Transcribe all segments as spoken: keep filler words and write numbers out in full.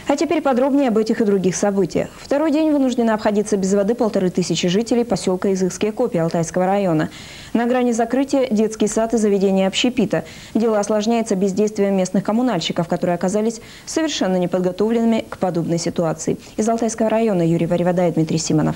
А теперь подробнее об этих и других событиях. Второй день вынуждены обходиться без воды полторы тысячи жителей поселка Изыкские Копи Алтайского района. На грани закрытия детский сад и заведение общепита. Дело осложняется бездействием местных коммунальщиков, которые оказались совершенно неподготовленными к подобной ситуации. Из Алтайского района Юрий Варивода и Дмитрий Симонов.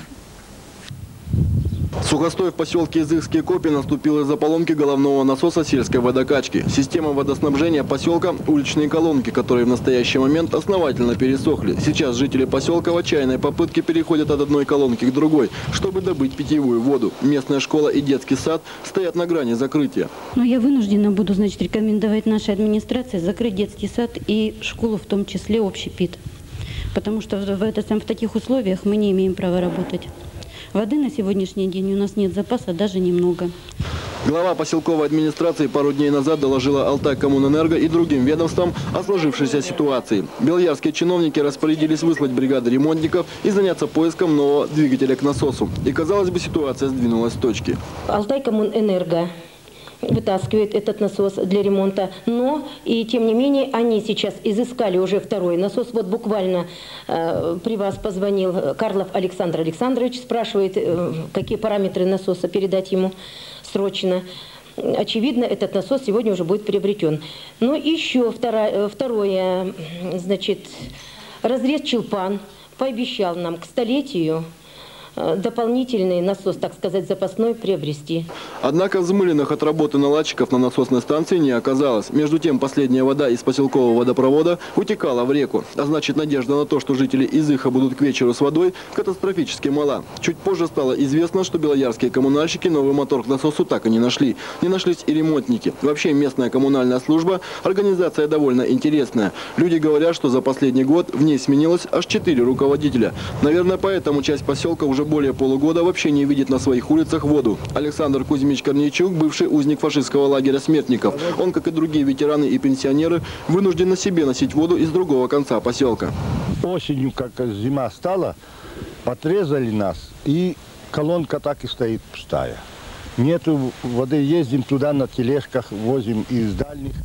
Сухостой в поселке Изыкские Копи наступил из-за поломки головного насоса сельской водокачки. Система водоснабжения поселка – уличные колонки, которые в настоящий момент основательно пересохли. Сейчас жители поселка в отчаянной попытке переходят от одной колонки к другой, чтобы добыть питьевую воду. Местная школа и детский сад стоят на грани закрытия. Но я вынуждена буду, значит, рекомендовать нашей администрации закрыть детский сад и школу, в том числе общепит. Потому что в, это, в таких условиях мы не имеем права работать. Воды на сегодняшний день у нас нет запаса даже немного. Глава поселковой администрации пару дней назад доложила Алтайкоммунэнерго и другим ведомствам о сложившейся ситуации. Белоярские чиновники распорядились выслать бригады ремонтников и заняться поиском нового двигателя к насосу. И, казалось бы, ситуация сдвинулась с точки. Алтайкоммунэнерго вытаскивает этот насос для ремонта, но и тем не менее они сейчас изыскали уже второй насос. Вот буквально э, при вас позвонил Карлов Александр Александрович, спрашивает, э, какие параметры насоса передать ему срочно. Очевидно, этот насос сегодня уже будет приобретен. Но еще второе, второе значит, разрез Челпан пообещал нам к столетию дополнительный насос, так сказать, запасной приобрести. Однако взмыленных от работы наладчиков на насосной станции не оказалось. Между тем, последняя вода из поселкового водопровода утекала в реку. А значит, надежда на то, что жители Изыха будут к вечеру с водой, катастрофически мала. Чуть позже стало известно, что белоярские коммунальщики новый мотор к насосу так и не нашли. Не нашлись и ремонтники. Вообще, местная коммунальная служба – организация довольно интересная. Люди говорят, что за последний год в ней сменилось аж четыре руководителя. Наверное, поэтому часть поселка уже более полугода вообще не видит на своих улицах воду. Александр Кузьмич Корнейчук, бывший узник фашистского лагеря смертников. Он, как и другие ветераны и пенсионеры, вынужден на себе носить воду из другого конца поселка. Осенью, как зима стала, отрезали нас, и колонка так и стоит пустая. Нету воды, ездим туда на тележках, возим из дальних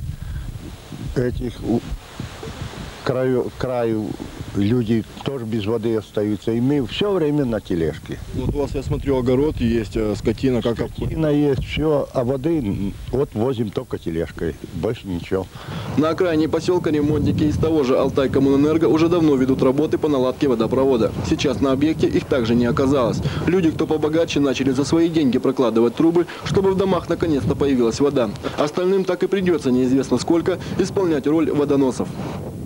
этих краю, краю. Люди тоже без воды остаются, и мы все время на тележке. Вот у вас, я смотрю, огород есть, скотина, как скотина есть, все, а воды вот возим только тележкой, больше ничего. На окраине поселка ремонтники из того же Алтайкоммунэнерго уже давно ведут работы по наладке водопровода. Сейчас на объекте их также не оказалось. Люди, кто побогаче, начали за свои деньги прокладывать трубы, чтобы в домах наконец-то появилась вода. Остальным так и придется, неизвестно сколько, исполнять роль водоносов.